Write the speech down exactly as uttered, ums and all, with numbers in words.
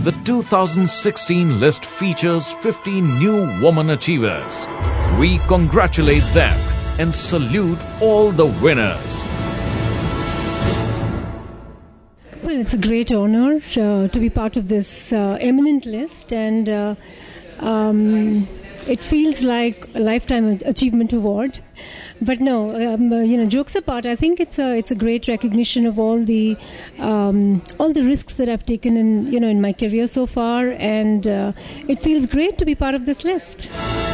The two thousand sixteen list features fifteen new woman achievers. We congratulate them and salute all the winners. Well, it's a great honor uh, to be part of this uh, eminent list, and uh, um, it feels like a lifetime achievement award. But no, um, uh, you know, jokes apart, I think it's a it's a great recognition of all the um, all the risks that I've taken in you know in my career so far, and uh, it feels great to be part of this list.